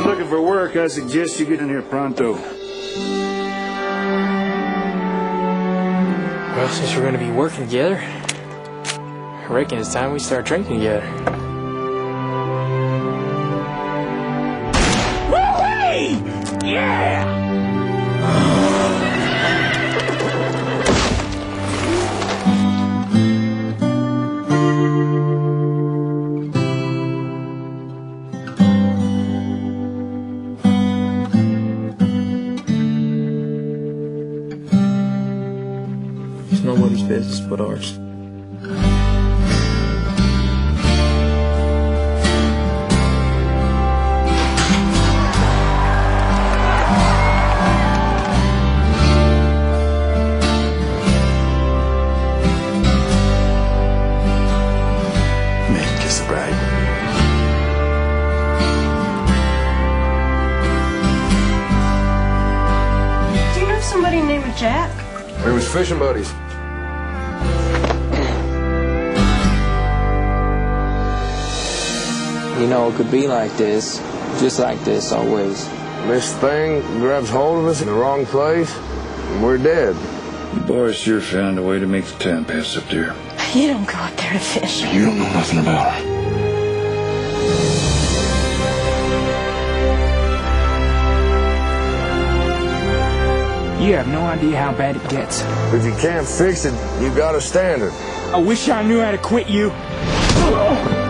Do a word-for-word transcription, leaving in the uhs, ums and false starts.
you're looking for work, I suggest you get in here pronto. Well, since we're gonna be working together, I reckon it's time we start drinking together. Woo-wee! Yeah! It's nobody's business but ours. Man, kiss the bride. Do you know somebody named Jack? We was fishing buddies. You know, it could be like this, just like this always. This thing grabs hold of us in the wrong place, and we're dead. You boys sure found a way to make the time pass up there. You don't go up there to fish. You don't know nothing about her. You have no idea how bad it gets. If you can't fix it, you gotta stand it. I wish I knew how to quit you.